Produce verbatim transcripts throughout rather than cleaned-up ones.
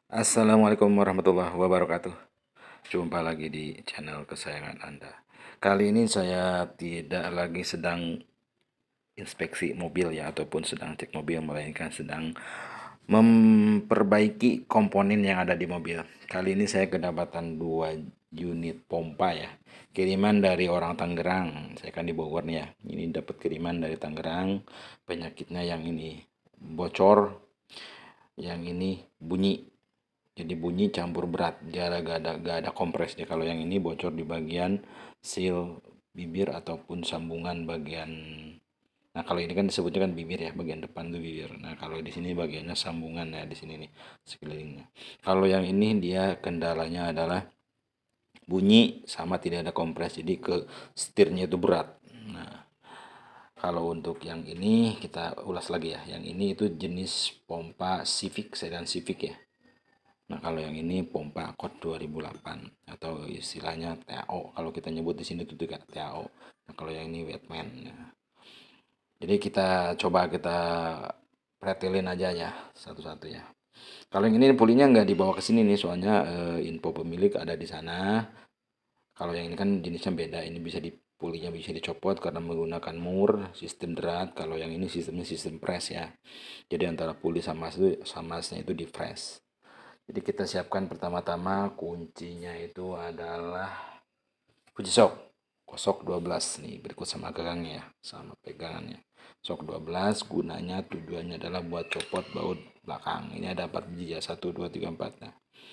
Assalamualaikum warahmatullahi wabarakatuh. Jumpa lagi di channel kesayangan Anda. Kali ini saya tidak lagi sedang inspeksi mobil ya, ataupun sedang cek mobil, melainkan sedang memperbaiki komponen yang ada di mobil. Kali ini saya kedapatan dua unit pompa ya, kiriman dari orang Tangerang. Saya kan di Bogor nih ya. Ini dapat kiriman dari Tangerang. Penyakitnya yang ini bocor, yang ini bunyi. Jadi bunyi campur berat, dia gak ada, gak ada kompres ya. Kalau yang ini bocor di bagian seal bibir ataupun sambungan bagian. Nah kalau ini kan disebutnya kan bibir ya, bagian depan tuh bibir. Nah kalau di sini bagiannya sambungan ya, di sini nih sekelilingnya. Kalau yang ini dia kendalanya adalah bunyi sama tidak ada kompres, jadi ke setirnya itu berat. Nah kalau untuk yang ini kita ulas lagi ya. Yang ini itu jenis pompa Civic, sedan Civic ya. Nah, kalau yang ini pompa Accord dua ribu delapan atau istilahnya T A O. Kalau kita nyebut di sini itu juga T A O. Nah, kalau yang ini Wetman. Nah, jadi kita coba kita pretelin aja ya satu-satu ya. Kalau yang ini pulinya nggak dibawa ke sini nih, soalnya eh, info pemilik ada di sana. Kalau yang ini kan jenisnya beda. Ini bisa di pulinya bisa dicopot karena menggunakan mur sistem derat. Kalau yang ini sistemnya sistem press ya. Jadi antara puli sama sama masnya itu di press. Jadi kita siapkan pertama-tama kuncinya itu adalah kunci sok. Kosok dua belas nih, berikut sama gagangnya ya, sama pegangannya. Sok dua belas gunanya tujuannya adalah buat copot baut belakang. Ini ada empat biji ya, satu dua tiga empat. Nah.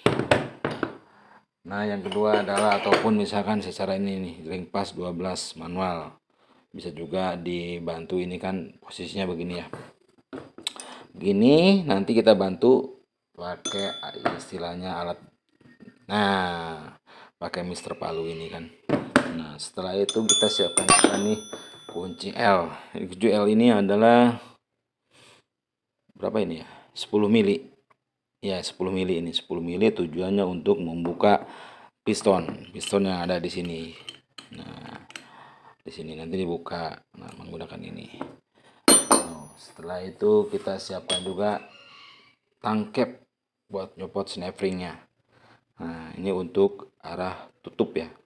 Nah, yang kedua adalah ataupun misalkan secara ini nih, ring pas dua belas manual. Bisa juga dibantu, ini kan posisinya begini ya. Begini, nanti kita bantu pakai istilahnya alat, nah pakai mister palu ini kan. Nah setelah itu kita siapkan nih kunci L. Kunci L ini adalah berapa ini ya, sepuluh mili ya, sepuluh mili. Ini sepuluh mili tujuannya untuk membuka piston piston yang ada di sini. Nah di sini nanti dibuka, nah menggunakan ini. Nah, setelah itu kita siapkan juga tangkep buat nyopot snap-ringnya. Nah ini untuk arah tutup ya.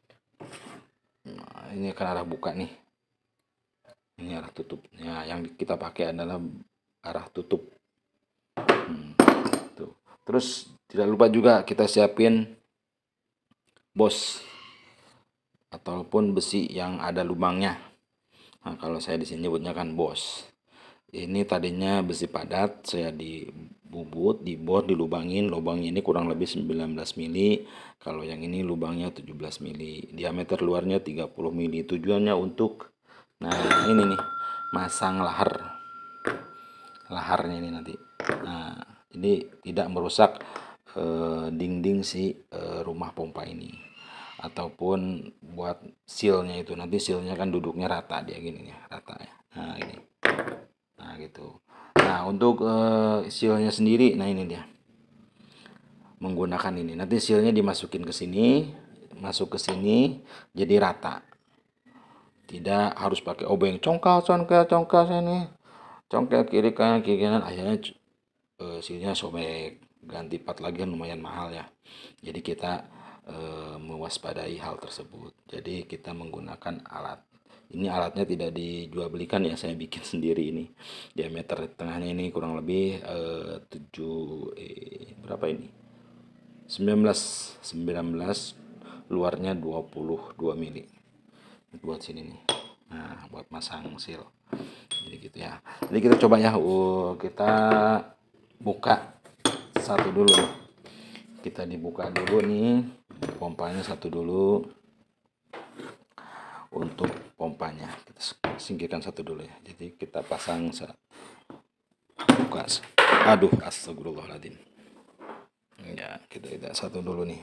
Nah, ini akan arah buka nih. Ini arah tutup. Ya, yang kita pakai adalah arah tutup. Hmm, tuh. Terus tidak lupa juga kita siapin bos ataupun besi yang ada lubangnya. Nah, kalau saya di sini nyebutnya kan bos. Ini tadinya besi padat, saya dibubut, dibor, dilubangin. Lubangnya ini kurang lebih sembilan belas mili. Kalau yang ini lubangnya tujuh belas mili. Diameter luarnya tiga puluh mili. Tujuannya untuk, nah ini nih, masang lahar. Laharnya ini nanti. Nah, ini tidak merusak eh, dinding si eh, rumah pompa ini. Ataupun buat sealnya itu. Nanti sealnya kan duduknya rata dia gini ya, rata ya. Nah, ini. Nah gitu. Nah untuk uh, sealnya sendiri, nah ini dia, menggunakan ini. Nanti sealnya dimasukin ke sini, masuk ke sini, jadi rata. Tidak harus pakai obeng, congkal, congkal, congkal sini, congkal kiri kanan kiri kanan. Akhirnya uh, sealnya sobek, ganti part lagi kan lumayan mahal ya. Jadi kita uh, mewaspadai hal tersebut. Jadi kita menggunakan alat. Ini alatnya tidak dijual belikan ya, saya bikin sendiri ini. Diameter tengahnya ini kurang lebih eh, tujuh eh, berapa ini? sembilan belas sembilan belas, luarnya dua puluh dua mili. Buat sini nih. Nah, buat masang seal. Jadi gitu ya. Jadi kita coba ya, uh, kita buka satu dulu. Kita dibuka dulu nih, pompanya satu dulu. Untuk pompanya kita singkirkan satu dulu ya, jadi kita pasang buka. Aduh, astagfirullahaladzim ya, kita tidak satu dulu nih,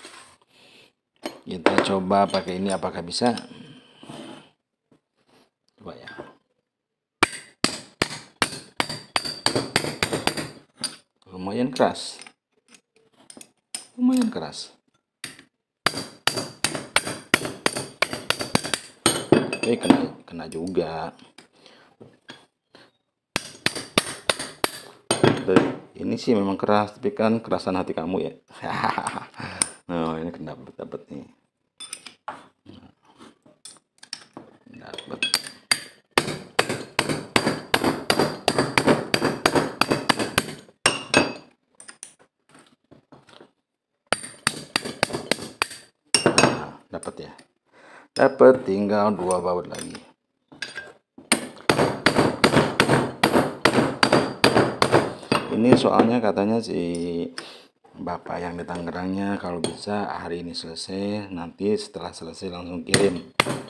kita coba pakai ini apakah bisa. Coba ya, lumayan keras, lumayan keras. Eh kena kena juga. Ini sih memang keras, tapi kan kerasan hati kamu ya. Nah, ini kena dapat dapat nih. Dapat. Nah, dapat ya. Dapat, tinggal dua baut lagi. Ini soalnya katanya si bapak yang di Tangerangnya kalau bisa hari ini selesai, nanti setelah selesai langsung kirim.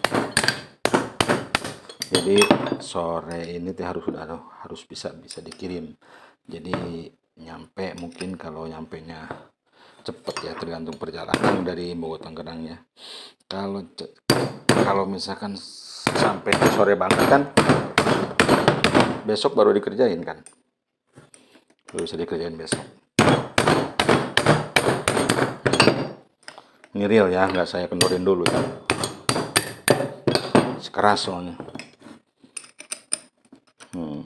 Jadi sore ini tuh harus sudah harus bisa bisa dikirim. Jadi nyampe, mungkin kalau nyampe nya cepet ya, tergantung perjalanan dari Bogor Tangerangnya. Kalau kalau misalkan sampai sore banget kan, besok baru dikerjain kan, baru bisa dikerjain besok. Ini real ya, nggak saya kendorin dulu ya, keras soalnya. hmm.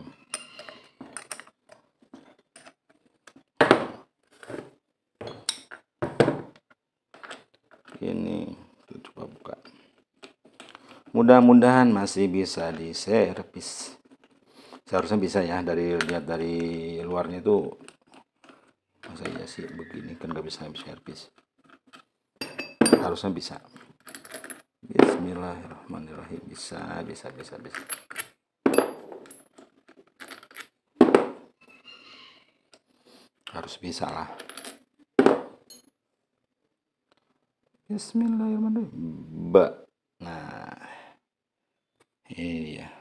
Ini coba buka, mudah-mudahan masih bisa diservis. Seharusnya bisa ya, dari lihat dari luarnya itu masa iya sih begini kan nggak bisa servis. Harusnya bisa. Bismillahirrahmanirrahim. Bisa, bisa, bisa, bisa. Harus bisa lah. Bismillahirrahmanirrahim. Ba. Nah, ini dia.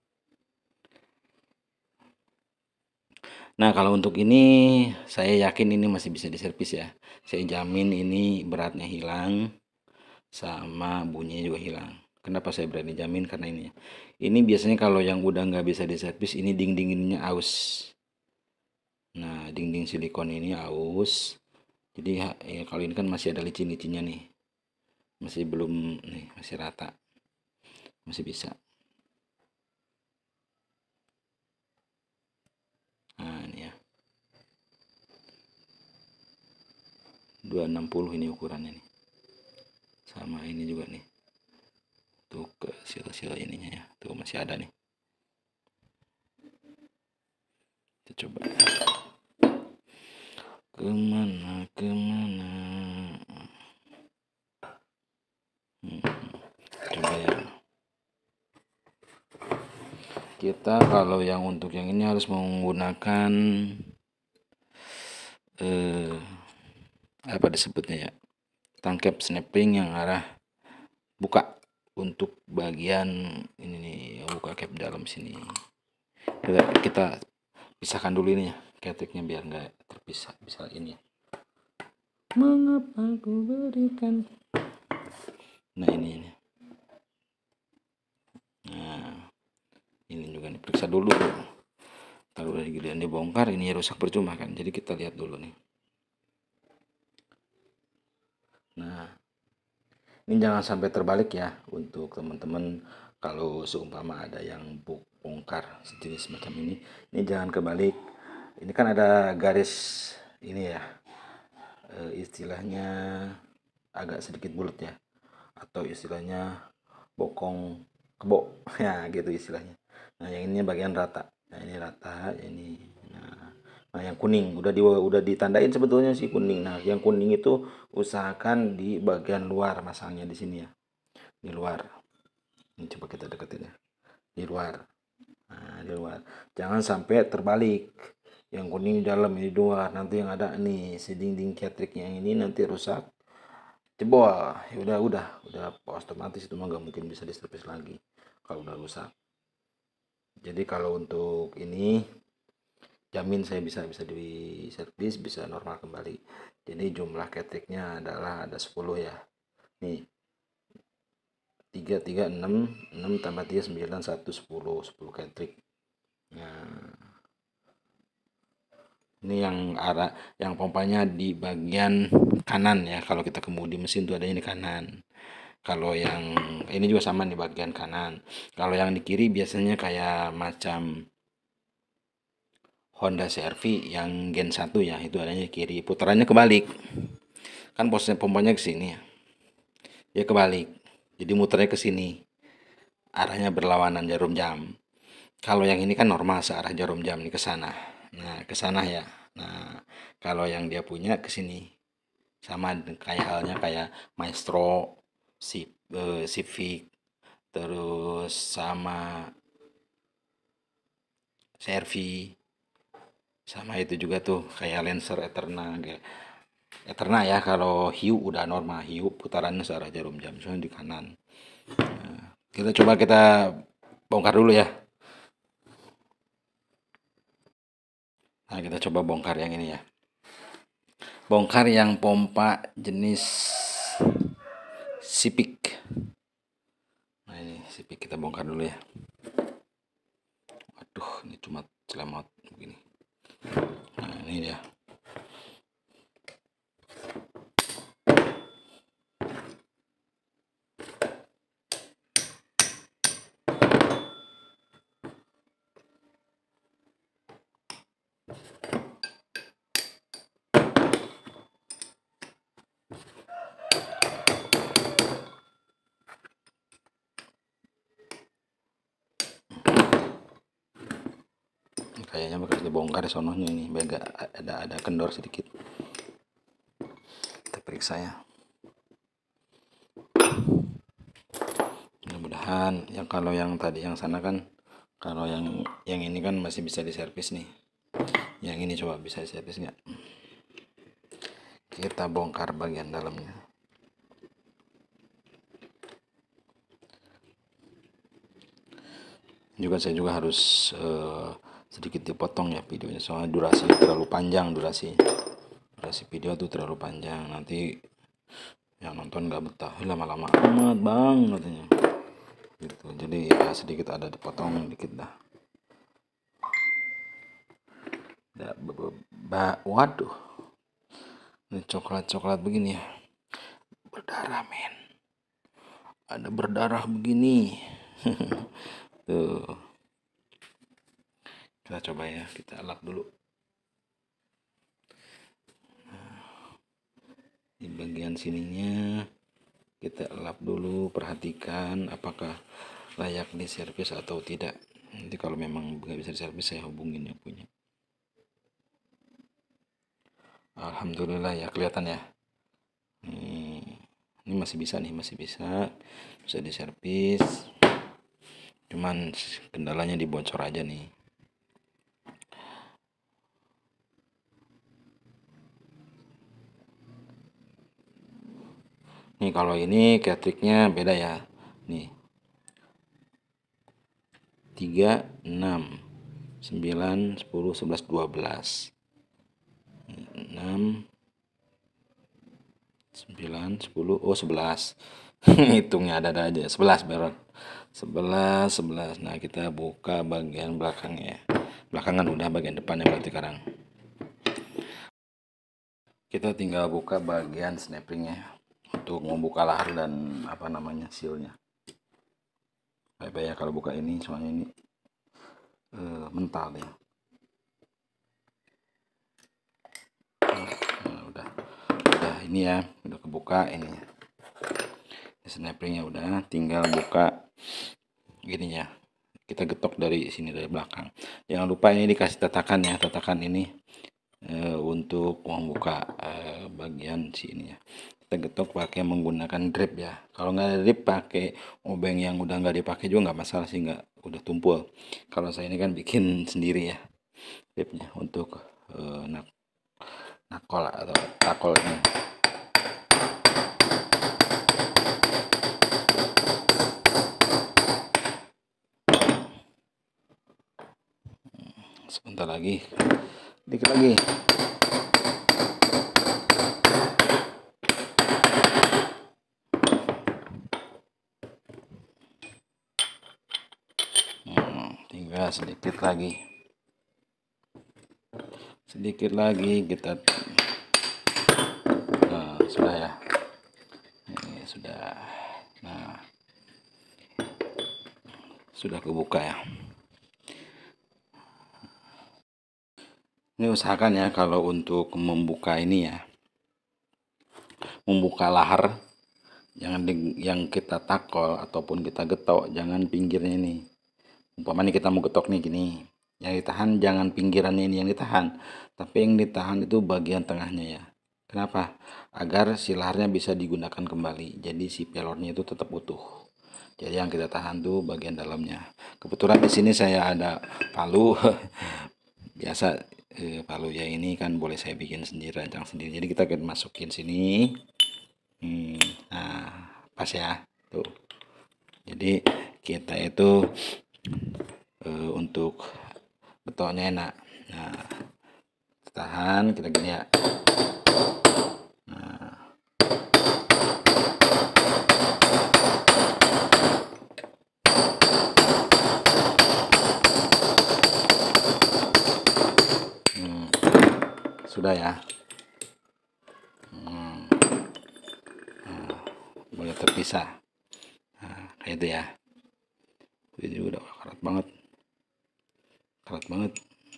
Nah, kalau untuk ini saya yakin ini masih bisa diservis ya. Saya jamin ini beratnya hilang, sama bunyinya juga hilang. Kenapa saya berani jamin? Karena ini ini biasanya kalau yang udah nggak bisa diservis, ini ding-dinginnya aus. Nah, dinding silikon ini aus. Jadi ya, kalau ini kan masih ada licin-licinnya nih, masih belum nih, masih rata, masih bisa. Nah, ini ya, dua enam puluh ini ukurannya nih, sama ini juga nih. Tuh ke sil-sil ininya ya, tuh masih ada nih. Kita coba. Kemana kemana. Hmm, coba ya. Kita kalau yang untuk yang ini harus menggunakan eh, apa disebutnya ya, tangkap snapping yang arah buka untuk bagian ini nih, buka cap dalam sini. Kita, kita pisahkan dulu ini ya, ketiknya biar nggak terpisah. Bisa ini. Mengapa ku berikan? Nah ini, ini. Nah ini juga nih, periksa dulu. Kalau udah giliran dibongkar ini rusak percuma kan, jadi kita lihat dulu nih. Nah ini jangan sampai terbalik ya, untuk teman-teman kalau seumpama ada yang bongkar sejenis macam ini, ini jangan kebalik. Ini kan ada garis ini ya, e, istilahnya agak sedikit bulat ya, atau istilahnya bokong kebo ya gitu istilahnya. Nah yang ini bagian rata, nah ini rata ini. Nah, nah yang kuning udah di udah ditandain sebetulnya sih kuning. Nah yang kuning itu usahakan di bagian luar, masangnya di sini ya, di luar. Ini coba kita deketin ya, di luar. Nah di luar, jangan sampai terbalik, yang kuning di dalam ini di luar, nanti yang ada nih si dinding ketriknya yang ini nanti rusak, jebol ya, udah udah udah otomatis itu mah nggak mungkin bisa diservis lagi kalau udah rusak. Jadi kalau untuk ini jamin saya bisa bisa diservis, bisa normal kembali. Jadi jumlah ketriknya adalah ada sepuluh ya nih, tiga tiga enam enam tambah tiga sembilan satu sepuluh sepuluh ketrik. Nah ini yang arah yang pompanya di bagian kanan ya, kalau kita kemudi mesin tuh adanya di kanan. Kalau yang ini juga sama di bagian kanan. Kalau yang di kiri biasanya kayak macam Honda C R V yang Gen satu ya, itu adanya kiri, putarannya kebalik. Kan posisi pompanya ke sini ya. Ya kebalik. Jadi muternya ke sini. Arahnya berlawanan jarum jam. Kalau yang ini kan normal searah jarum jam nih ke sana. Nah, ke sana ya. Nah, kalau yang dia punya ke sini. Sama kayak halnya kayak Maestro, eh, Civic, terus sama C R V, sama itu juga tuh kayak Lancer Eterna, kayak Eterna ya. Kalau hiu udah normal, hiu putarannya searah jarum jam, soalnya di kanan. Nah, kita coba kita bongkar dulu ya. Nah, kita coba bongkar yang ini ya. Bongkar yang pompa jenis Civic. Nah, ini Civic kita bongkar dulu ya. Waduh, ini cuma celemot begini. Nah, ini dia. Kayaknya bakal dibongkar sononya ini, beda ada ada kendor sedikit. Kita periksa ya. Mudah-mudahan yang kalau yang tadi yang sana kan, kalau yang yang ini kan masih bisa diservis nih. Yang ini coba bisa diservis nggak? Kita bongkar bagian dalamnya. Juga saya juga harus uh, sedikit dipotong ya videonya, soalnya durasi terlalu panjang, durasi durasi video tuh terlalu panjang, nanti yang nonton nggak betah, lama-lama amat bang katanya gitu. Jadi ya sedikit ada dipotong dikit dah. Da, ba, waduh, ini coklat-coklat begini ya, berdarah men, ada berdarah begini. Tuh, kita coba ya, kita elak dulu. Di bagian sininya kita elap dulu, perhatikan apakah layak diservis atau tidak. Nanti kalau memang nggak bisa diservis saya hubungin yang punya. Alhamdulillah ya, kelihatan ya. Hmm, ini masih bisa nih, masih bisa bisa diservis. Cuman kendalanya di bocor aja nih. Nih kalau ini ketriknya beda ya. Nih. tiga, enam, sembilan, sepuluh, sebelas, dua belas. enam, sembilan, sepuluh, oh sebelas. Hitungnya ada-ada aja. sebelas beron. sebelas, sebelas. Nah, kita buka bagian belakangnya. Belakangan udah, bagian depannya berarti sekarang. Kita tinggal buka bagian snapringnya untuk membuka lahar dan apa namanya sealnya. Baik-baik ya kalau buka ini, soalnya ini uh, mental ya. Nah, udah, udah ini ya, udah kebuka ini. Snapringnya udah, tinggal buka gininya. Kita getok dari sini, dari belakang. Jangan lupa ini dikasih tatakan ya, tatakan ini e, untuk membuka e, bagian sini ya. Kita getok pakai menggunakan drip ya. Kalau nggak ada drip pakai obeng yang udah nggak dipakai juga nggak masalah sih, nggak udah tumpul. Kalau saya ini kan bikin sendiri ya dripnya untuk e, nak nakol atau takol ini. Sebentar lagi, dikit lagi. Hmm, tinggal sedikit lagi, sedikit lagi kita. Nah, sudah ya. Ini sudah. Nah, sudah kebuka ya. Ini usahakan ya kalau untuk membuka ini ya, membuka lahar, jangan di, yang kita takol ataupun kita getok, jangan pinggirnya ini. Umpamanya kita mau getok nih gini, yang ditahan jangan pinggirannya ini yang ditahan, tapi yang ditahan itu bagian tengahnya ya. Kenapa? Agar si laharnya bisa digunakan kembali, jadi si pelornya itu tetap utuh. Jadi yang kita tahan tuh bagian dalamnya. Kebetulan di sini saya ada palu, biasa eh, palu ya ini kan boleh saya bikin sendiri, rancang sendiri. Jadi kita akan masukin sini. Hmm, nah, pas ya, tuh. Jadi kita itu eh, untuk betoknya enak. Nah, tahan kita gini ya. Nah, hmm, sudah ya. Hmm, nah, boleh terpisah. Nah, kayak itu ya. Ini udah karat banget, karat banget.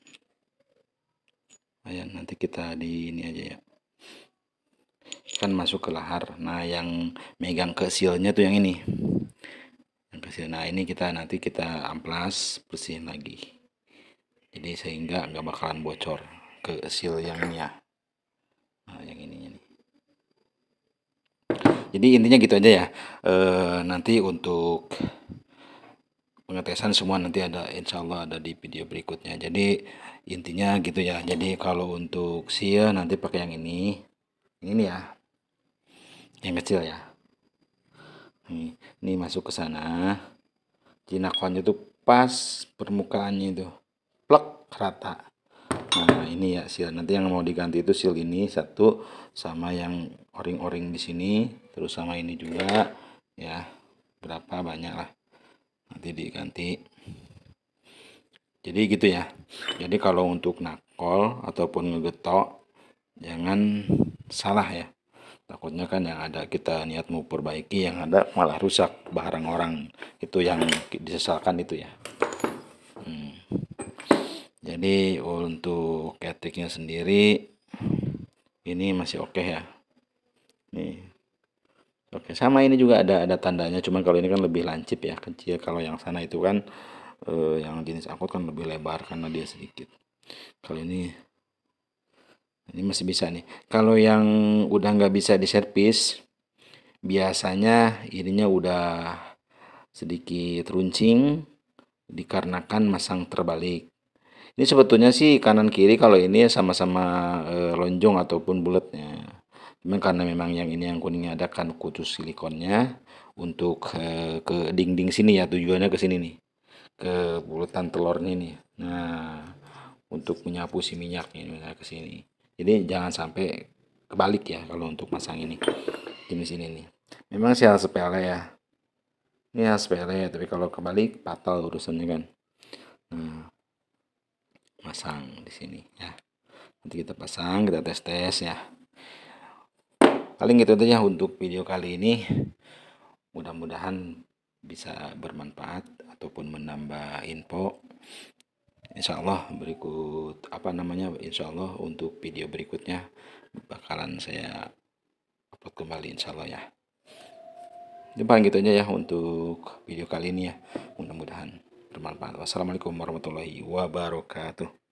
Ayo nanti kita di ini aja ya, kan masuk ke lahar. Nah yang megang ke sealnya tuh yang ini, yang ke seal. Nah ini kita nanti kita amplas, bersihin lagi, jadi sehingga nggak bakalan bocor ke seal yang ini ya. Nah yang ini nih, jadi intinya gitu aja ya. E, nanti untuk pengetesan semua nanti ada, insya Allah ada di video berikutnya. Jadi intinya gitu ya. Jadi kalau untuk seal nanti pakai yang ini, ini ya, yang kecil ya. Nih, ini masuk ke sana. Jinakonnya tuh pas permukaannya itu, plek rata. Nah ini ya seal. Nanti yang mau diganti itu seal ini satu, sama yang o-ring-o-ring di sini, terus sama ini juga ya. Berapa banyak lah nanti diganti. Jadi gitu ya. Jadi kalau untuk nakol ataupun ngegetok jangan salah ya. Takutnya kan yang ada kita niat mau perbaiki, yang ada malah rusak barang orang. Itu yang disesalkan itu ya. Hmm. Jadi untuk ketiknya sendiri ini masih oke okay ya. Nih. Oke, sama ini juga ada ada tandanya, cuman kalau ini kan lebih lancip ya, kecil. Kalau yang sana itu kan eh, yang jenis angkot kan lebih lebar karena dia sedikit. Kalau ini ini masih bisa nih. Kalau yang udah nggak bisa diservis, biasanya ininya udah sedikit runcing dikarenakan masang terbalik. Ini sebetulnya sih kanan kiri kalau ini sama-sama eh, lonjong ataupun bulatnya. Cuman karena memang yang ini yang kuningnya ada kan khusus silikonnya untuk eh, ke dinding sini ya, tujuannya ke sini nih, ke bulatan telurnya nih. Nah, untuk menyapu si minyak ini ke sini. Jadi jangan sampai kebalik ya kalau untuk masang ini jenis ini nih. Memang sih hal sepele ya. Ini hal sepele, tapi kalau kebalik fatal urusannya kan. Nah, masang di sini ya. Nanti kita pasang, kita tes-tes ya. Paling gitu aja untuk video kali ini. Mudah-mudahan bisa bermanfaat ataupun menambah info. Insya Allah berikut apa namanya Insya Allah untuk video berikutnya bakalan saya upload kembali insya Allah ya. Jadi paling gitu aja ya untuk video kali ini ya. Mudah-mudahan bermanfaat. Wassalamualaikum warahmatullahi wabarakatuh.